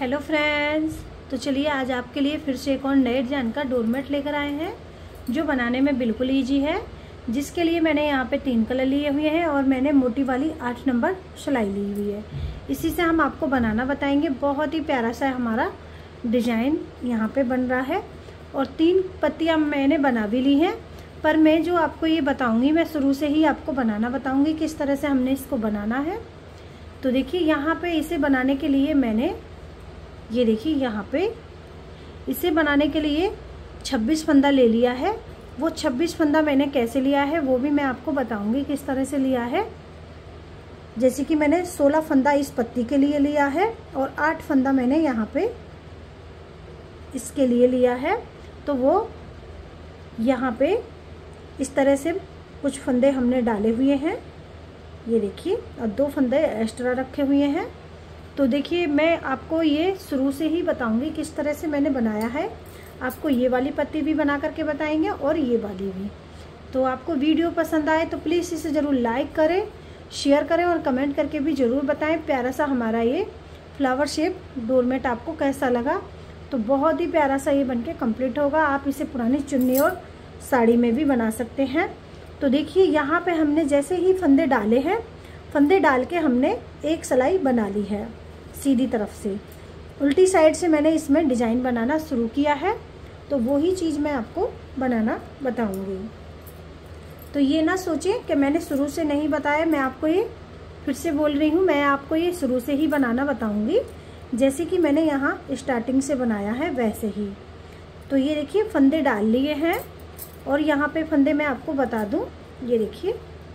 Hello friends, तो चलिए आज आपके लिए फिर से एक और नए डिजाइन का डोरमेट लेकर आए हैं जो बनाने में बिल्कुल इजी है। जिसके लिए मैंने यहाँ पे 3 कलर लिए हुए हैं और मैंने मोटी वाली 8 नंबर सिलाई ली हुई है। इसी से हम आपको बनाना बताएंगे। बहुत ही प्यारा सा हमारा डिजाइन यहाँ पे बन रहा है और 3 पत्तियाँ मैंने बना भी ली हैं। पर मैं जो आपको ये बताऊँगी, मैं शुरू से ही आपको बनाना बताऊँगी किस तरह से हमने इसको बनाना है। तो देखिए यहाँ पे इसे बनाने के लिए मैंने ये देखिए यहाँ पे इसे बनाने के लिए 26 फंदा ले लिया है। वो 26 फंदा मैंने कैसे लिया है वो भी मैं आपको बताऊंगी किस तरह से लिया है। जैसे कि मैंने 16 फंदा इस पत्ती के लिए लिया है और 8 फंदा मैंने यहाँ पे इसके लिए लिया है। तो वो यहाँ पे इस तरह से कुछ फंदे हमने डाले हुए हैं, ये देखिए, और 2 फंदे एक्स्ट्रा रखे हुए हैं। तो देखिए मैं आपको ये शुरू से ही बताऊंगी किस तरह से मैंने बनाया है। आपको ये वाली पत्ती भी बना करके बताएंगे और ये वाली भी। तो आपको वीडियो पसंद आए तो प्लीज़ इसे ज़रूर लाइक करें, शेयर करें और कमेंट करके भी ज़रूर बताएं प्यारा सा हमारा ये फ्लावर शेप डोरमेट आपको कैसा लगा। तो बहुत ही प्यारा सा ये बनके कंप्लीट होगा। आप इसे पुरानी चुन्नी और साड़ी में भी बना सकते हैं। तो देखिए यहाँ पे हमने जैसे ही फंदे डाले हैं, फंदे डाल के हमने एक सिलाई बना ली है सीधी तरफ से। उल्टी साइड से मैंने इसमें डिजाइन बनाना शुरू किया है। तो वो ही चीज़ मैं आपको बनाना बताऊंगी। तो ये ना सोचें कि मैंने शुरू से नहीं बताया। मैं आपको ये फिर से बोल रही हूँ, मैं आपको ये शुरू से ही बनाना बताऊंगी जैसे कि मैंने यहाँ स्टार्टिंग से बनाया है वैसे ही। तो ये देखिए फंदे डाल लिए हैं और यहाँ पे फंदे मैं आपको बता दूं, ये देखिए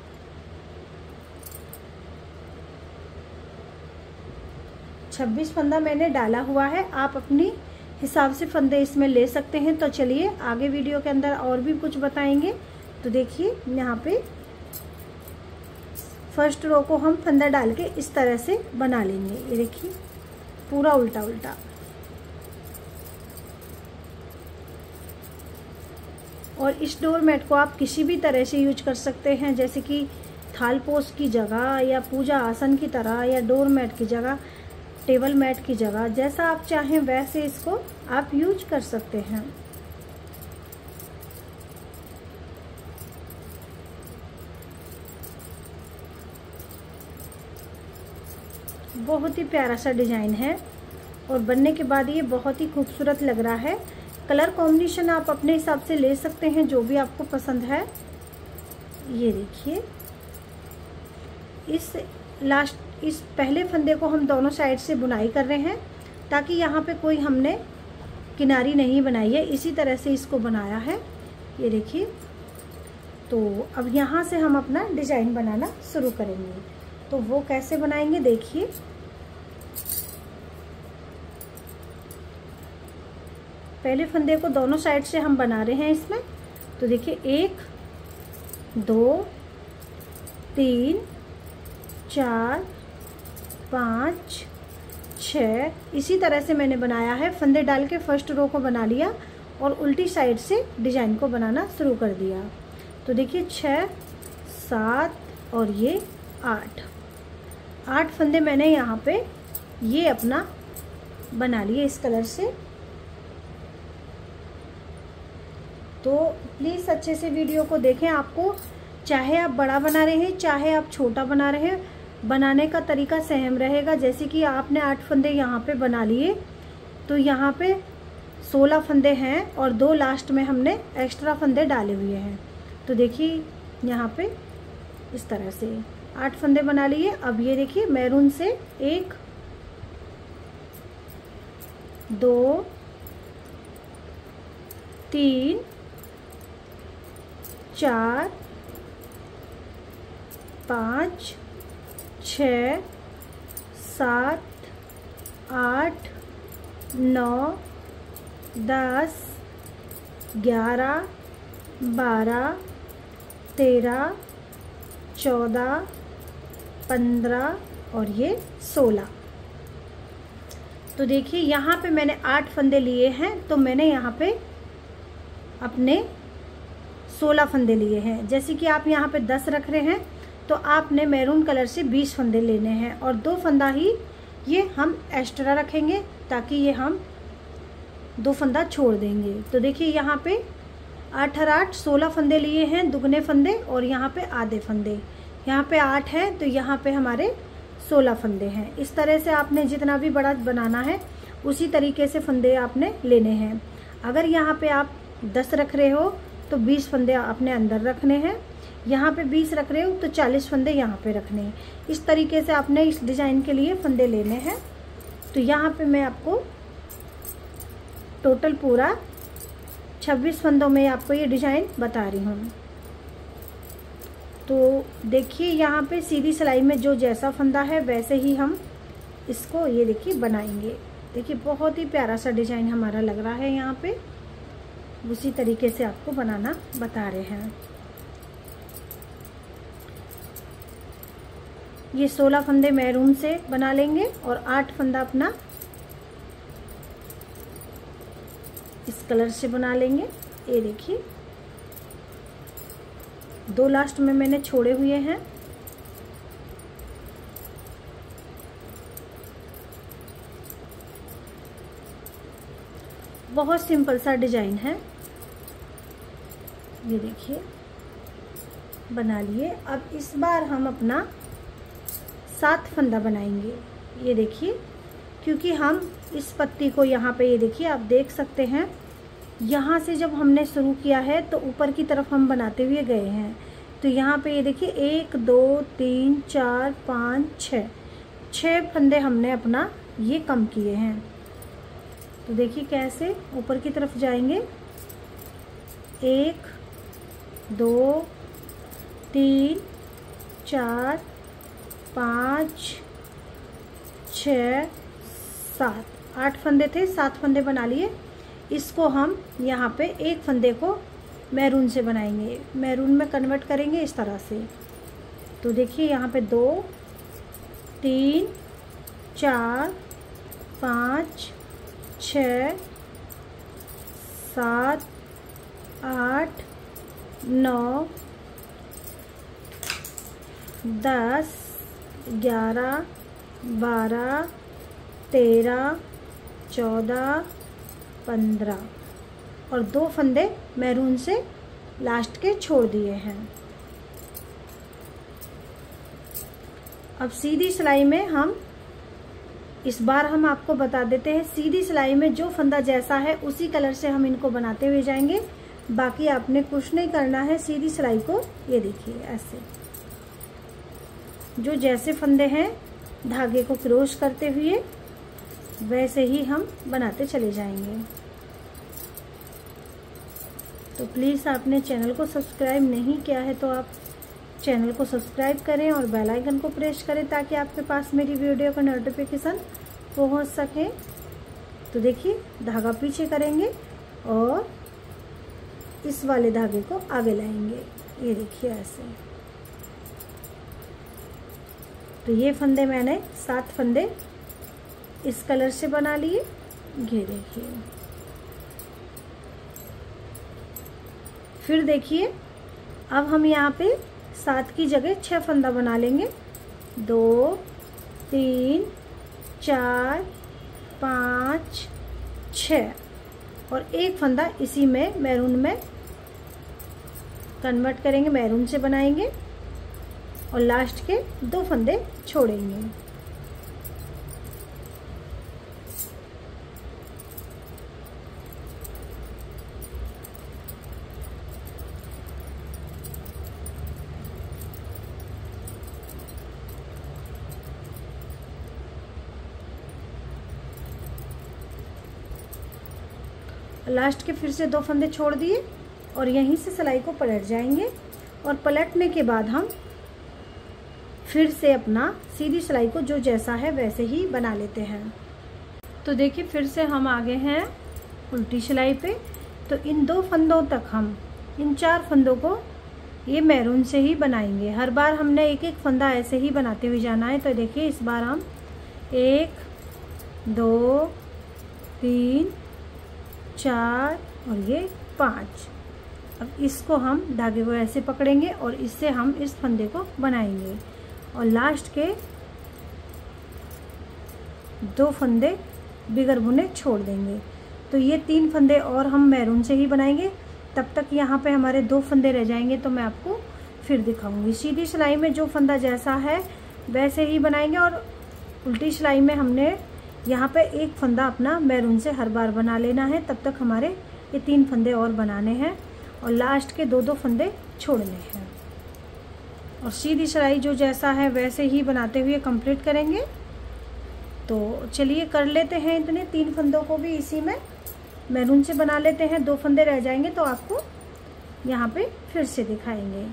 छब्बीस फंदा मैंने डाला हुआ है। आप अपनी हिसाब से फंदे इसमें ले सकते हैं। तो चलिए आगे वीडियो के अंदर और भी कुछ बताएंगे। तो देखिए यहाँ पे फर्स्ट रो को हम फंदा डाल के इस तरह से बना लेंगे, ये देखिए पूरा उल्टा उल्टा। और इस डोरमेट को आप किसी भी तरह से यूज कर सकते हैं, जैसे कि थाल पोस की जगह या पूजा आसन की तरह या डोरमेट की जगह, टेबल मैट की जगह, जैसा आप चाहें वैसे इसको आप यूज कर सकते हैं। बहुत ही प्यारा सा डिजाइन है और बनने के बाद ये बहुत ही खूबसूरत लग रहा है। कलर कॉम्बिनेशन आप अपने हिसाब से ले सकते हैं जो भी आपको पसंद है। ये देखिए इस पहले फंदे को हम दोनों साइड से बुनाई कर रहे हैं ताकि यहाँ पे कोई हमने किनारी नहीं बनाई है, इसी तरह से इसको बनाया है, ये देखिए। तो अब यहाँ से हम अपना डिजाइन बनाना शुरू करेंगे। तो वो कैसे बनाएंगे देखिए। पहले फंदे को दोनों साइड से हम बना रहे हैं इसमें। तो देखिए 1 2 3 4 5 6 इसी तरह से मैंने बनाया है। फंदे डाल के फर्स्ट रो को बना लिया और उल्टी साइड से डिजाइन को बनाना शुरू कर दिया। तो देखिए 6 7 और ये 8 फंदे मैंने यहाँ पे ये अपना बना लिए इस कलर से। तो प्लीज़ अच्छे से वीडियो को देखें। आपको चाहे आप बड़ा बना रहे हैं चाहे आप छोटा बना रहे हैं, बनाने का तरीका सेम रहेगा। जैसे कि आपने 8 फंदे यहाँ पे बना लिए, तो यहाँ पे 16 फंदे हैं और 2 लास्ट में हमने एक्स्ट्रा फंदे डाले हुए हैं। तो देखिए यहाँ पे इस तरह से 8 फंदे बना लिए। अब ये देखिए मैरून से 1 2 3 4 5 6 7 8 9 10 11 12 13 14 15 और ये 16। तो देखिए यहाँ पे मैंने 8 फंदे लिए हैं, तो मैंने यहाँ पे अपने 16 फंदे लिए हैं। जैसे कि आप यहाँ पे 10 रख रहे हैं तो आपने मैरून कलर से 20 फंदे लेने हैं और 2 फंदा ही ये हम एक्स्ट्रा रखेंगे ताकि ये हम 2 फंदा छोड़ देंगे। तो देखिए यहाँ पे 8 और 8 16 फंदे लिए हैं, दुगने फंदे, और यहाँ पे आधे फंदे। यहाँ पे 8 है तो यहाँ पे हमारे 16 फंदे हैं। इस तरह से आपने जितना भी बड़ा बनाना है उसी तरीके से फंदे आपने लेने हैं। अगर यहाँ पे आप 10 रख रहे हो तो 20 फंदे अपने अंदर रखने हैं, यहाँ पे 20 रख रहे हो तो 40 फंदे यहाँ पे रखने हैं। इस तरीके से आपने इस डिज़ाइन के लिए फंदे लेने हैं। तो यहाँ पे मैं आपको टोटल पूरा 26 फंदों में आपको ये डिज़ाइन बता रही हूँ। तो देखिए यहाँ पे सीधी सिलाई में जो जैसा फंदा है वैसे ही हम इसको ये देखिए बनाएंगे। देखिए बहुत ही प्यारा सा डिज़ाइन हमारा लग रहा है। यहाँ पे उसी तरीके से आपको बनाना बता रहे हैं। ये 16 फंदे मैरून से बना लेंगे और 8 फंदा अपना इस कलर से बना लेंगे। ये देखिए 2 लास्ट में मैंने छोड़े हुए हैं। बहुत सिंपल सा डिजाइन है, ये देखिए बना लिए। अब इस बार हम अपना 7 फंदा बनाएंगे। ये देखिए, क्योंकि हम इस पत्ती को यहाँ पे ये देखिए आप देख सकते हैं, यहाँ से जब हमने शुरू किया है तो ऊपर की तरफ हम बनाते हुए गए हैं। तो यहाँ पे ये देखिए 1 2 3 4 5 6 फंदे हमने अपना ये कम किए हैं। तो देखिए कैसे ऊपर की तरफ जाएंगे। 1 2 3 4 5 6 7 8 फंदे थे, 7 फंदे बना लिए। इसको हम यहाँ पे एक फंदे को मैरून से बनाएंगे, मैरून में कन्वर्ट करेंगे इस तरह से। तो देखिए यहाँ पे 2 3 4 5 6 7 8 9 10 11 12 13 14 15 और 2 फंदे मैरून से लास्ट के छोड़ दिए हैं। अब सीधी सिलाई में हम इस बार हम आपको बता देते हैं, सीधी सिलाई में जो फंदा जैसा है उसी कलर से हम इनको बनाते हुए जाएंगे। बाकी आपने कुछ नहीं करना है। सीधी सिलाई को ये देखिए ऐसे जो जैसे फंदे हैं धागे को क्रॉस करते हुए वैसे ही हम बनाते चले जाएंगे। तो प्लीज़ आपने चैनल को सब्सक्राइब नहीं किया है तो आप चैनल को सब्सक्राइब करें और बेल आइकन को प्रेस करें ताकि आपके पास मेरी वीडियो का नोटिफिकेशन पहुंच सके। तो देखिए धागा पीछे करेंगे और इस वाले धागे को आगे लाएंगे। ये देखिए ऐसे। तो ये फंदे मैंने 7 फंदे इस कलर से बना लिए। ये देखिए, फिर देखिए अब हम यहाँ पे 7 की जगह 6 फंदा बना लेंगे। 2 3 4 5 6 और एक फंदा इसी में मैरून में कन्वर्ट करेंगे, मैरून से बनाएंगे और लास्ट के 2 फंदे छोड़ेंगे। लास्ट के फिर से 2 फंदे छोड़ दिए और यहीं से सिलाई को पलट जाएंगे और पलटने के बाद हम फिर से अपना सीधी सिलाई को जो जैसा है वैसे ही बना लेते हैं। तो देखिए फिर से हम आ गए हैं उल्टी सिलाई पे। तो इन 2 फंदों तक हम इन 4 फंदों को ये मैरून से ही बनाएंगे। हर बार हमने एक एक फंदा ऐसे ही बनाते हुए जाना है। तो देखिए इस बार हम 1 2 3 4 और ये 5। अब इसको हम धागे को ऐसे पकड़ेंगे और इससे हम इस फंदे को बनाएंगे और लास्ट के 2 फंदे बिगर बुने छोड़ देंगे। तो ये 3 फंदे और हम मैरून से ही बनाएंगे। तब तक यहाँ पे हमारे 2 फंदे रह जाएंगे, तो मैं आपको फिर दिखाऊंगी। सीधी सिलाई में जो फंदा जैसा है वैसे ही बनाएंगे, और उल्टी सिलाई में हमने यहाँ पे 1 फंदा अपना मैरून से हर बार बना लेना है। तब तक हमारे ये 3 फंदे और बनाने हैं और लास्ट के 2-2 फंदे छोड़ने हैं। और सीधी सिलाई जो जैसा है वैसे ही बनाते हुए कंप्लीट करेंगे। तो चलिए कर लेते हैं इतने 3 फंदों को भी इसी में मैरून से बना लेते हैं। 2 फंदे रह जाएंगे तो आपको यहाँ पे फिर से दिखाएंगे।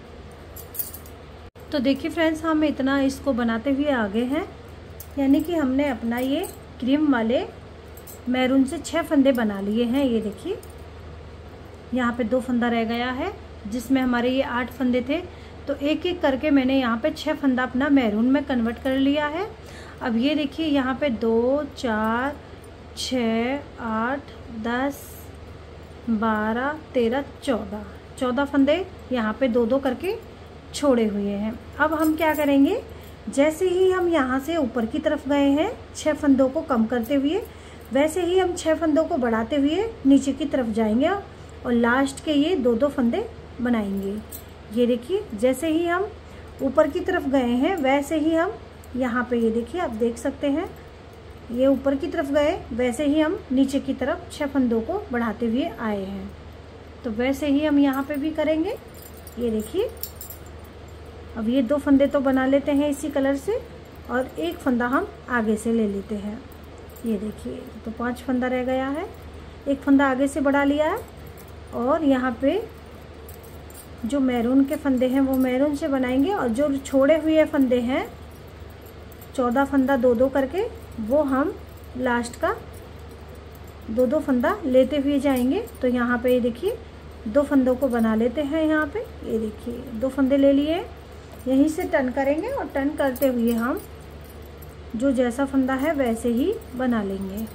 तो देखिए फ्रेंड्स, हम इतना इसको बनाते हुए आगे हैं, यानी कि हमने अपना ये क्रीम वाले मैरून से 6 फंदे बना लिए हैं। ये देखिए यहाँ पे 2 फंदा रह गया है, जिसमें हमारे ये 8 फंदे थे। तो एक एक करके मैंने यहाँ पे 6 फंदा अपना मैरून में कन्वर्ट कर लिया है। अब ये देखिए यहाँ पे 2, 4, 6, 8, 10, 12, 13, 14 फंदे यहाँ पे 2-2 करके छोड़े हुए हैं। अब हम क्या करेंगे, जैसे ही हम यहाँ से ऊपर की तरफ गए हैं 6 फंदों को कम करते हुए, वैसे ही हम 6 फंदों को बढ़ाते हुए नीचे की तरफ जाएंगे और लास्ट के ये 2-2 फंदे बनाएंगे। ये देखिए जैसे ही हम ऊपर की तरफ गए हैं वैसे ही हम यहाँ पे, ये देखिए आप देख सकते हैं, ये ऊपर की तरफ गए वैसे ही हम नीचे की तरफ 6 फंदों को बढ़ाते हुए आए हैं। तो वैसे ही हम यहाँ पे भी करेंगे। ये देखिए अब ये 2 फंदे तो बना लेते हैं इसी कलर से, और 1 फंदा हम आगे से ले लेते हैं। ये देखिए तो 5 फंदा रह गया है, 1 फंदा आगे से बढ़ा लिया है। और यहाँ पे जो मैरून के फंदे हैं वो मैरून से बनाएंगे, और जो छोड़े हुए फंदे हैं 14 फंदा 2-2 करके, वो हम लास्ट का 2-2 फंदा लेते हुए जाएंगे। तो यहाँ पे ये देखिए 2 फंदों को बना लेते हैं। यहाँ पे ये देखिए 2 फंदे ले लिए, यहीं से टर्न करेंगे और टर्न करते हुए हम जो जैसा फंदा है वैसे ही बना लेंगे।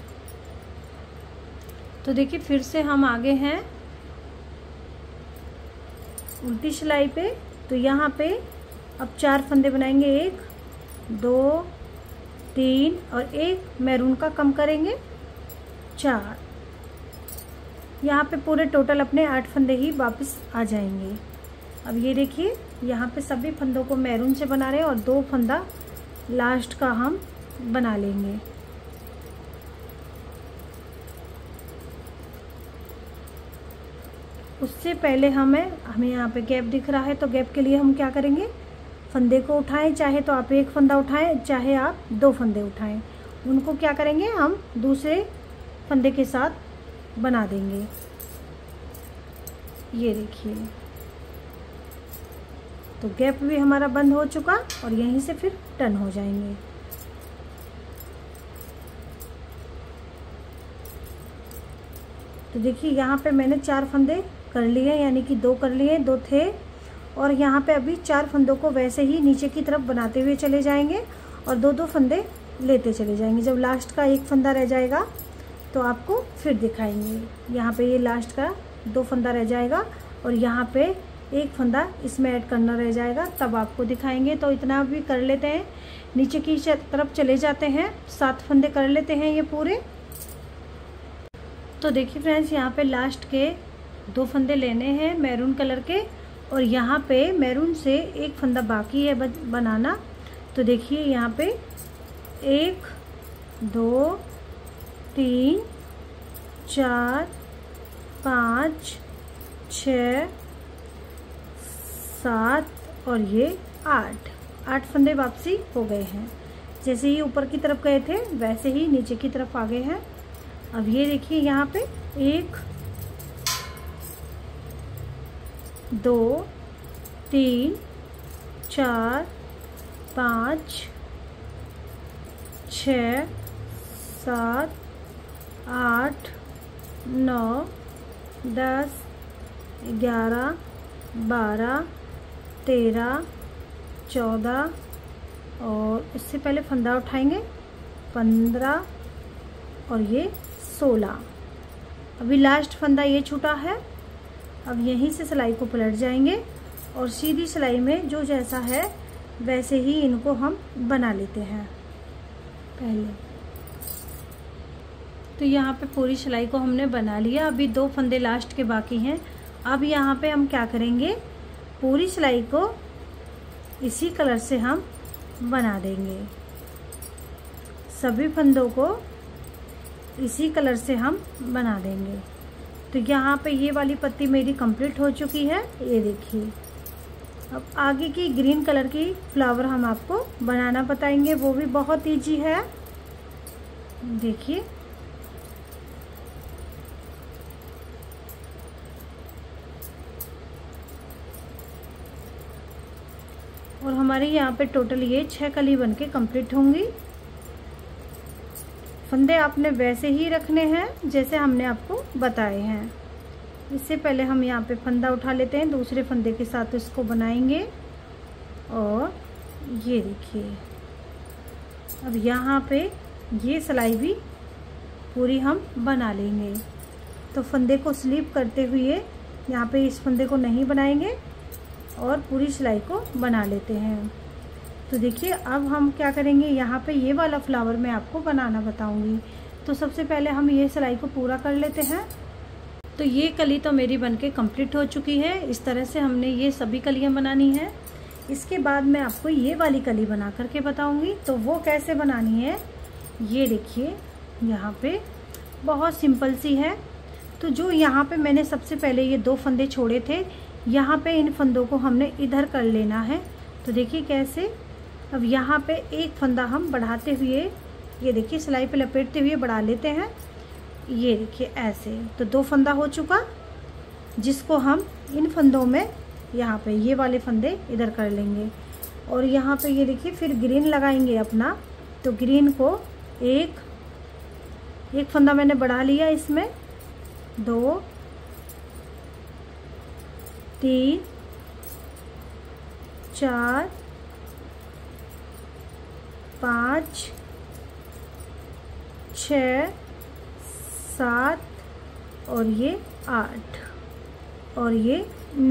तो देखिए फिर से हम आगे हैं उल्टी सिलाई पे। तो यहाँ पे अब 4 फंदे बनाएंगे, 1, 2, 3 और 1 मैरून का कम करेंगे 4। यहाँ पे पूरे टोटल अपने 8 फंदे ही वापस आ जाएंगे। अब ये देखिए यहाँ पे सभी फंदों को मैरून से बना रहे हैं और 2 फंदा लास्ट का हम बना लेंगे। उससे पहले हमें यहाँ पे गैप दिख रहा है, तो गैप के लिए हम क्या करेंगे, फंदे को उठाएं, चाहे तो आप 1 फंदा उठाएं, चाहे आप 2 फंदे उठाएं, उनको क्या करेंगे हम दूसरे फंदे के साथ बना देंगे। ये देखिए तो गैप भी हमारा बंद हो चुका और यहीं से फिर टर्न हो जाएंगे। तो देखिए यहाँ पे मैंने 4 फंदे कर लिए, यानी कि 2 कर लिए, 2 थे, और यहाँ पे अभी 4 फंदों को वैसे ही नीचे की तरफ बनाते हुए चले जाएंगे और 2-2 फंदे लेते चले जाएंगे। जब लास्ट का 1 फंदा रह जाएगा तो आपको फिर दिखाएंगे। यहाँ पे ये लास्ट का 2 फंदा रह जाएगा और यहाँ पे 1 फंदा इसमें ऐड करना रह जाएगा, तब आपको दिखाएंगे। तो इतना भी कर लेते हैं, नीचे की तरफ चले जाते हैं, 7 फंदे कर लेते हैं ये पूरे। तो देखिए फ्रेंड्स यहाँ पे लास्ट के 2 फंदे लेने हैं मैरून कलर के, और यहाँ पे मैरून से 1 फंदा बाकी है बनाना। तो देखिए यहाँ पे 1, 2, 3, 4, 5, 6, 7 और ये 8 फंदे वापसी हो गए हैं। जैसे ही ऊपर की तरफ गए थे वैसे ही नीचे की तरफ आ गए हैं। अब ये देखिए यहाँ पे 1, 2, 3, 4, 5, 6, 7, 8, 9, 10, 11, 12, 13, 14 और इससे पहले फंदा उठाएंगे 15 और ये 16। अभी लास्ट फंदा ये छूटा है। अब यहीं से सिलाई को पलट जाएंगे और सीधी सिलाई में जो जैसा है वैसे ही इनको हम बना लेते हैं। पहले तो यहाँ पे पूरी सिलाई को हमने बना लिया। अभी 2 फंदे लास्ट के बाकी हैं। अब यहाँ पे हम क्या करेंगे, पूरी सिलाई को इसी कलर से हम बना देंगे। सभी फंदों को इसी कलर से हम बना देंगे। तो यहाँ पे ये वाली पत्ती मेरी कंप्लीट हो चुकी है, ये देखिए। अब आगे की ग्रीन कलर की फ्लावर हम आपको बनाना बताएंगे, वो भी बहुत इजी है। देखिए और हमारे यहाँ पे टोटल ये 6 कली बनके कंप्लीट होंगी। फंदे आपने वैसे ही रखने हैं जैसे हमने आपको बताए हैं। इससे पहले हम यहाँ पे फंदा उठा लेते हैं, दूसरे फंदे के साथ इसको बनाएंगे। और ये देखिए, अब यहाँ पे ये सिलाई भी पूरी हम बना लेंगे। तो फंदे को स्लिप करते हुए यहाँ पे इस फंदे को नहीं बनाएंगे और पूरी सिलाई को बना लेते हैं। तो देखिए अब हम क्या करेंगे, यहाँ पे ये वाला फ्लावर मैं आपको बनाना बताऊंगी। तो सबसे पहले हम ये सिलाई को पूरा कर लेते हैं। तो ये कली तो मेरी बनके कंप्लीट हो चुकी है। इस तरह से हमने ये सभी कलियाँ बनानी है। इसके बाद मैं आपको ये वाली कली बना करके बताऊंगी। तो वो कैसे बनानी है, ये देखिए यहाँ पे बहुत सिंपल सी है। तो जो यहाँ पे मैंने सबसे पहले ये 2 फंदे छोड़े थे, यहाँ पे इन फंदों को हमने इधर कर लेना है। तो देखिए कैसे, अब यहाँ पे एक फंदा हम बढ़ाते हुए, ये देखिए सिलाई पे लपेटते हुए बढ़ा लेते हैं। ये देखिए ऐसे, तो 2 फंदा हो चुका, जिसको हम इन फंदों में यहाँ पे ये वाले फंदे इधर कर लेंगे। और यहाँ पे ये देखिए फिर ग्रीन लगाएंगे अपना। तो ग्रीन को एक फंदा मैंने बढ़ा लिया, इसमें 2 3 4 5 6 7 और ये 8 और ये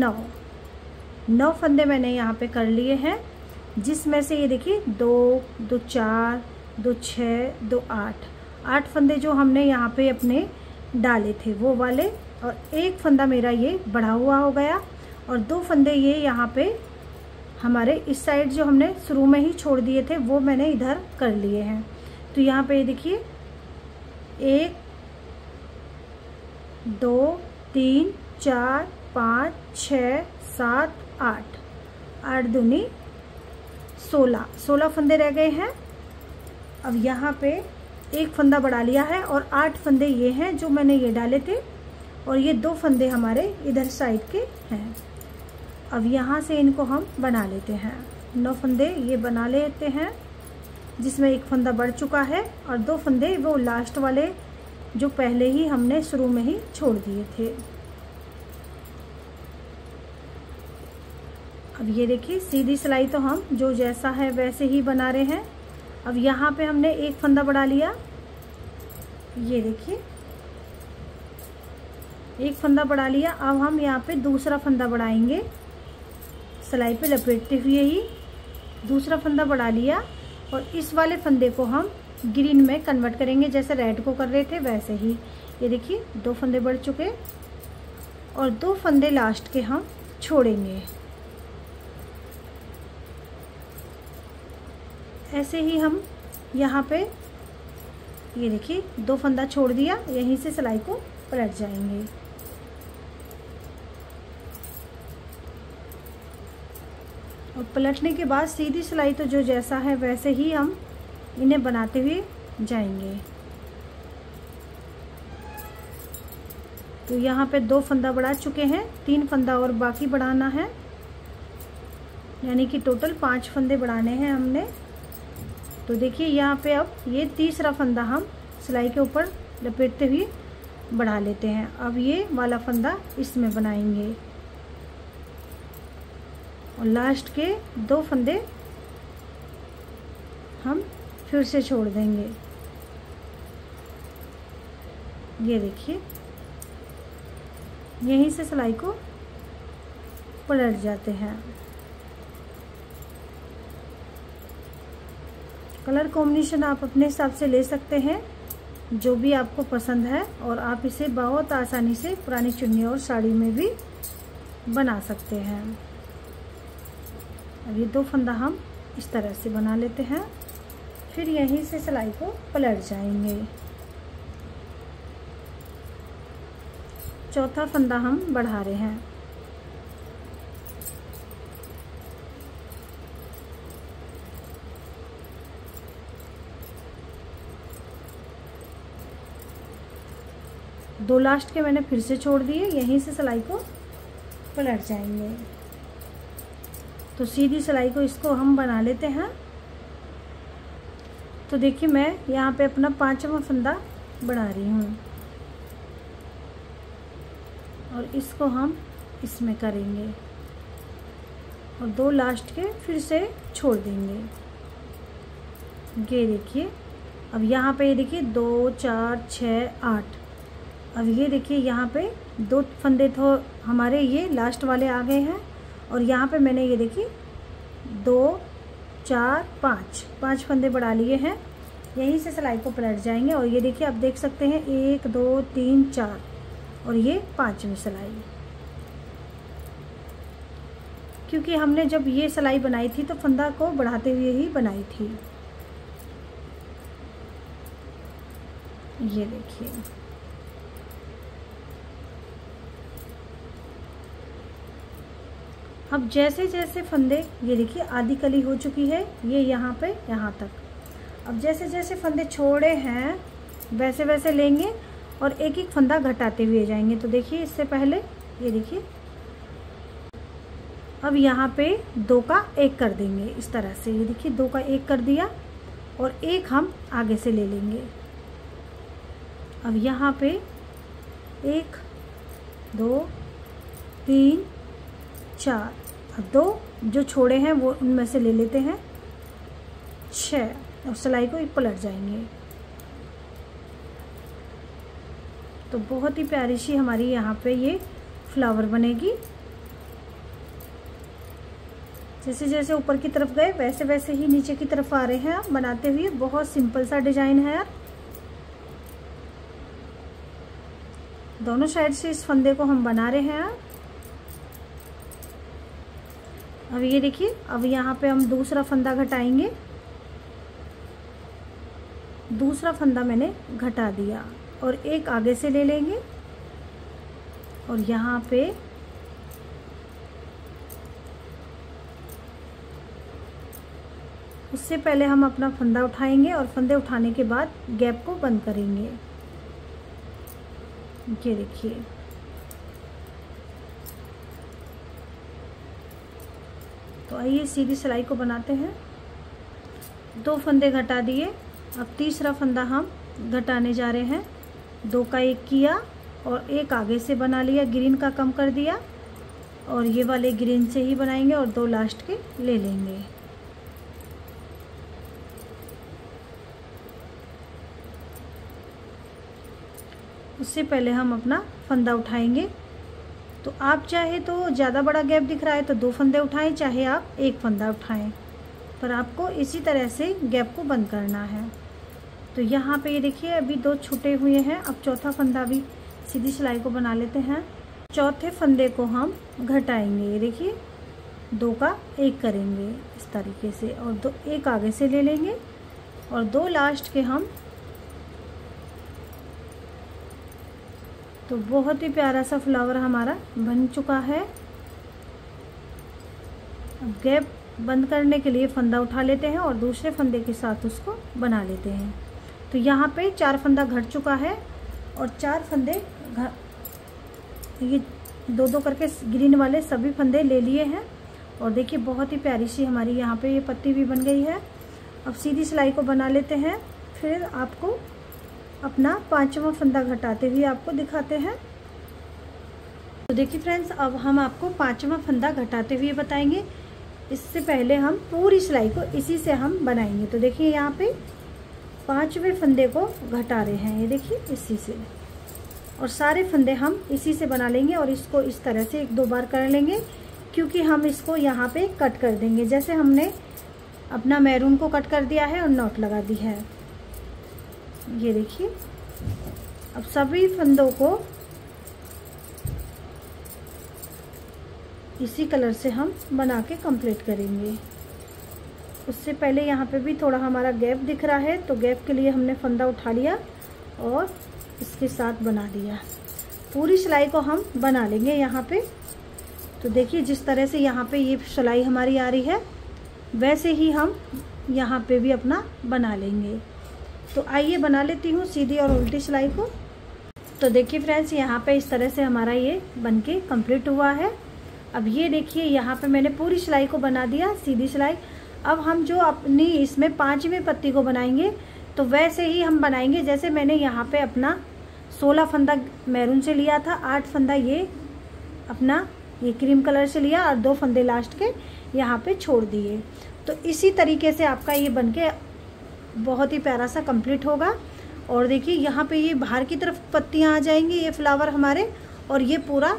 9 फंदे मैंने यहाँ पे कर लिए हैं, जिसमें से ये देखिए 2 2 4 2 6 2 8 फंदे जो हमने यहाँ पे अपने डाले थे वो वाले, और एक फंदा मेरा ये बढ़ा हुआ हो गया, और 2 फंदे ये यहाँ पे हमारे इस साइड जो हमने शुरू में ही छोड़ दिए थे वो मैंने इधर कर लिए हैं। तो यहाँ पे देखिए 1 2 3 4 5 6 7 8 दूनी 16 फंदे रह गए हैं। अब यहाँ पे एक फंदा बढ़ा लिया है और 8 फंदे ये हैं जो मैंने ये डाले थे, और ये 2 फंदे हमारे इधर साइड के हैं। अब यहाँ से इनको हम बना लेते हैं। 9 फंदे ये बना लेते हैं, जिसमें एक फंदा बढ़ चुका है, और 2 फंदे वो लास्ट वाले जो पहले ही हमने शुरू में ही छोड़ दिए थे। अब ये देखिए सीधी सिलाई तो हम जो जैसा है वैसे ही बना रहे हैं। अब यहाँ पे हमने एक फंदा बढ़ा लिया, ये देखिए एक फंदा बढ़ा लिया। अब हम यहाँ पे दूसरा फंदा बढ़ाएंगे, सिलाई पे लपेटते हुए ही दूसरा फंदा बढ़ा लिया, और इस वाले फंदे को हम ग्रीन में कन्वर्ट करेंगे, जैसे रेड को कर रहे थे वैसे ही। ये देखिए 2 फंदे बढ़ चुके, और 2 फंदे लास्ट के हम छोड़ेंगे। ऐसे ही हम यहाँ पे ये देखिए 2 फंदा छोड़ दिया, यहीं से सिलाई को पलट जाएंगे। और पलटने के बाद सीधी सिलाई तो जो जैसा है वैसे ही हम इन्हें बनाते हुए जाएंगे। तो यहाँ पे 2 फंदा बढ़ा चुके हैं, 3 फंदा और बाकी बढ़ाना है, यानी कि टोटल 5 फंदे बढ़ाने हैं हमने। तो देखिए यहाँ पे अब ये तीसरा फंदा हम सिलाई के ऊपर लपेटते हुए बढ़ा लेते हैं। अब ये वाला फंदा इसमें बनाएंगे, और लास्ट के 2 फंदे हम फिर से छोड़ देंगे। ये देखिए यहीं से सिलाई को पलट जाते हैं। कलर कॉम्बिनेशन आप अपने हिसाब से ले सकते हैं। जो भी आपको पसंद है, और आप इसे बहुत आसानी से पुरानी चुन्नी और साड़ी में भी बना सकते हैं। अब ये 2 फंदा हम इस तरह से बना लेते हैं, फिर यहीं से सिलाई को पलट जाएंगे। चौथा फंदा हम बढ़ा रहे हैं। दो लास्ट के मैंने फिर से छोड़ दिए, यहीं से सिलाई को पलट जाएंगे। तो सीधी सिलाई को इसको हम बना लेते हैं। तो देखिए मैं यहाँ पे अपना 5वां फंदा बढ़ा रही हूँ और इसको हम इसमें करेंगे और 2 लास्ट के फिर से छोड़ देंगे। ये देखिए अब यहाँ पे ये देखिए 2 4 6 8। अब ये देखिए यहाँ पे 2 फंदे तो हमारे ये लास्ट वाले आ गए हैं, और यहाँ पे मैंने ये देखिए 2 4 5 फंदे बढ़ा लिए हैं। यहीं से सिलाई को पलट जाएंगे और ये देखिए आप देख सकते हैं 1 2 3 4 और ये 5वीं सिलाई। क्योंकि हमने जब ये सिलाई बनाई थी तो फंदा को बढ़ाते हुए ही बनाई थी। ये देखिए अब जैसे जैसे फंदे, ये देखिए आधी कली हो चुकी है ये यहाँ पे यहाँ तक। अब जैसे जैसे फंदे छोड़े हैं वैसे वैसे लेंगे और एक एक फंदा घटाते हुए जाएंगे। तो देखिए इससे पहले ये देखिए अब यहाँ पे 2 का 1 कर देंगे इस तरह से। ये देखिए 2 का 1 कर दिया और 1 हम आगे से ले लेंगे। अब यहाँ पे 1 2 3 4, अब 2 जो छोड़े हैं वो उनमें से ले लेते हैं 6 और सिलाई को पलट जाएंगे। तो बहुत ही प्यारी सी हमारी यहाँ पे ये फ्लावर बनेगी। जैसे जैसे ऊपर की तरफ गए वैसे वैसे ही नीचे की तरफ आ रहे हैं आप बनाते हुए। बहुत सिंपल सा डिजाइन है यार। दोनों साइड से इस फंदे को हम बना रहे हैं। अब ये देखिए अब यहाँ पे हम दूसरा फंदा घटाएंगे। दूसरा फंदा मैंने घटा दिया और 1 आगे से ले लेंगे और यहाँ पे उससे पहले हम अपना फंदा उठाएंगे और फंदे उठाने के बाद गैप को बंद करेंगे। ये देखिए तो आइए सीधी सिलाई को बनाते हैं। 2 फंदे घटा दिए, अब तीसरा फंदा हम घटाने जा रहे हैं। 2 का 1 किया और 1 आगे से बना लिया, ग्रीन का कम कर दिया और ये वाले ग्रीन से ही बनाएंगे और 2 लास्ट के ले लेंगे। उससे पहले हम अपना फंदा उठाएंगे। तो आप चाहे तो ज़्यादा बड़ा गैप दिख रहा है तो 2 फंदे उठाएं, चाहे आप 1 फंदा उठाएं, पर आपको इसी तरह से गैप को बंद करना है। तो यहाँ पे ये देखिए अभी 2 छूटे हुए हैं। अब चौथा फंदा भी सीधी सिलाई को बना लेते हैं। चौथे फंदे को हम घटाएंगे। ये देखिए 2 का 1 करेंगे इस तरीके से और 1 आगे से ले लेंगे और 2 लास्ट के हम। तो बहुत ही प्यारा सा फ्लावर हमारा बन चुका है। अब गैप बंद करने के लिए फंदा उठा लेते हैं और दूसरे फंदे के साथ उसको बना लेते हैं। तो यहाँ पे 4 फंदा घट चुका है और 4 फंदे ये 2-2 करके ग्रीन वाले सभी फंदे ले लिए हैं और देखिए बहुत ही प्यारी सी हमारी यहाँ पे ये पत्ती भी बन गई है। अब सीधी सिलाई को बना लेते हैं, फिर आपको अपना 5वां फंदा घटाते हुए आपको दिखाते हैं। तो देखिए फ्रेंड्स अब हम आपको 5वां फंदा घटाते हुए बताएंगे। इससे पहले हम पूरी सिलाई को इसी से हम बनाएंगे। तो देखिए यहाँ पे 5वें फंदे को घटा रहे हैं, ये देखिए इसी से, और सारे फंदे हम इसी से बना लेंगे और इसको इस तरह से 1-2 बार कर लेंगे क्योंकि हम इसको यहाँ पे कट कर देंगे। जैसे हमने अपना मैरून को कट कर दिया है और नॉट लगा दी है। ये देखिए अब सभी फंदों को इसी कलर से हम बना के कंप्लीट करेंगे। उससे पहले यहाँ पे भी थोड़ा हमारा गैप दिख रहा है, तो गैप के लिए हमने फंदा उठा लिया और इसके साथ बना दिया। पूरी सिलाई को हम बना लेंगे यहाँ पे। तो देखिए जिस तरह से यहाँ पे ये सिलाई हमारी आ रही है, वैसे ही हम यहाँ पे भी अपना बना लेंगे। तो आइए बना लेती हूँ सीधी और उल्टी सिलाई को। तो देखिए फ्रेंड्स, यहाँ पे इस तरह से हमारा ये बनके कंप्लीट हुआ है। अब ये देखिए यहाँ पे मैंने पूरी सिलाई को बना दिया, सीधी सिलाई। अब हम जो अपनी इसमें 5वीं पत्ती को बनाएंगे, तो वैसे ही हम बनाएंगे जैसे मैंने यहाँ पे अपना 16 फंदा मैरून से लिया था, 8 फंदा ये अपना ये क्रीम कलर से लिया और 2 फंदे लास्ट के यहाँ पे छोड़ दिए। तो इसी तरीके से आपका ये बनके बहुत ही प्यारा सा कंप्लीट होगा। और देखिए यहाँ पे ये बाहर की तरफ पत्तियाँ आ जाएंगी, ये फ्लावर हमारे, और ये पूरा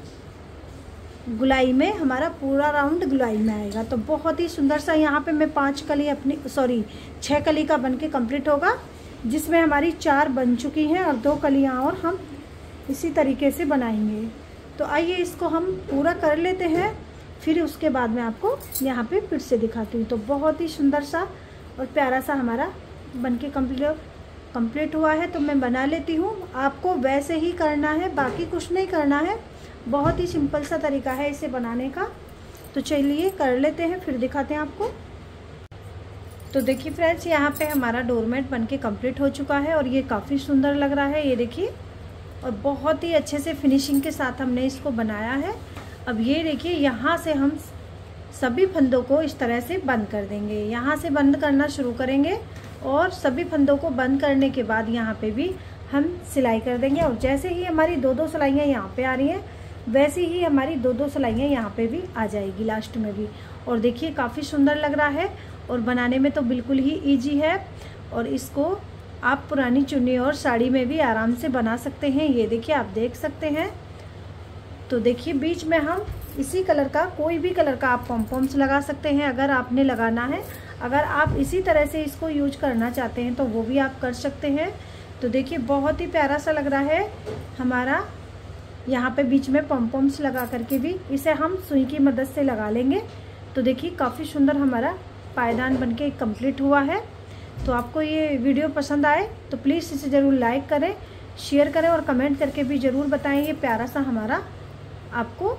गुलाई में हमारा पूरा राउंड गुलाई में आएगा। तो बहुत ही सुंदर सा यहाँ पे मैं 6 कली का बनके कंप्लीट होगा, जिसमें हमारी 4 बन चुकी हैं और 2 कलियाँ और हम इसी तरीके से बनाएंगे। तो आइए इसको हम पूरा कर लेते हैं, फिर उसके बाद मैं आपको यहाँ पे फिर से दिखाती हूँ। तो बहुत ही सुंदर सा और प्यारा सा हमारा बनके कंप्लीट हुआ है। तो मैं बना लेती हूँ, आपको वैसे ही करना है, बाकी कुछ नहीं करना है। बहुत ही सिंपल सा तरीका है इसे बनाने का। तो चलिए कर लेते हैं, फिर दिखाते हैं आपको। तो देखिए फ्रेंड्स, यहाँ पे हमारा डोरमेट बनके कंप्लीट हो चुका है और ये काफ़ी सुंदर लग रहा है, ये देखिए, और बहुत ही अच्छे से फिनिशिंग के साथ हमने इसको बनाया है। अब ये देखिए यहाँ से हम सभी फंदों को इस तरह से बंद कर देंगे, यहाँ से बंद करना शुरू करेंगे और सभी फंदों को बंद करने के बाद यहाँ पे भी हम सिलाई कर देंगे। और जैसे ही हमारी 2-2 सिलाइयाँ यहाँ पे आ रही हैं, वैसे ही हमारी 2-2 सिलाइयाँ यहाँ पे भी आ जाएगी लास्ट में भी। और देखिए काफ़ी सुंदर लग रहा है और बनाने में तो बिल्कुल ही ईजी है। और इसको आप पुरानी चुन्नी और साड़ी में भी आराम से बना सकते हैं। ये देखिए, आप देख सकते हैं। तो देखिए बीच में हम इसी कलर का, कोई भी कलर का आप पॉम्पॉम्स लगा सकते हैं अगर आपने लगाना है। अगर आप इसी तरह से इसको यूज करना चाहते हैं तो वो भी आप कर सकते हैं। तो देखिए बहुत ही प्यारा सा लग रहा है हमारा। यहाँ पे बीच में पॉम्पॉम्स लगा करके भी इसे हम सुई की मदद से लगा लेंगे। तो देखिए काफ़ी सुंदर हमारा पायदान बनके कंप्लीट हुआ है। तो आपको ये वीडियो पसंद आए तो प्लीज़ इसे ज़रूर लाइक करें, शेयर करें और कमेंट करके भी ज़रूर बताएं ये प्यारा सा हमारा आपको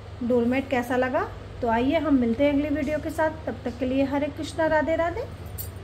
डोरमेट कैसा लगा। तो आइए हम मिलते हैं अगली वीडियो के साथ। तब तक के लिए हरे कृष्णा, राधे राधे।